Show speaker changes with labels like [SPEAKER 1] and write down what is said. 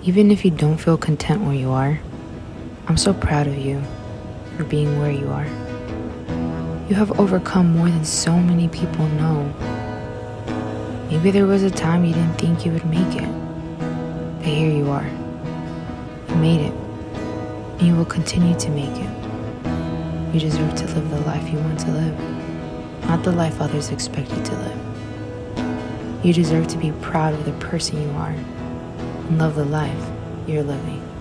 [SPEAKER 1] Even if you don't feel content where you are, I'm so proud of you for being where you are. You have overcome more than so many people know. Maybe there was a time you didn't think you would make it, but here you are. You made it, and you will continue to make it. You deserve to live the life you want to live, not the life others expect you to live. You deserve to be proud of the person you are and love the life you're living.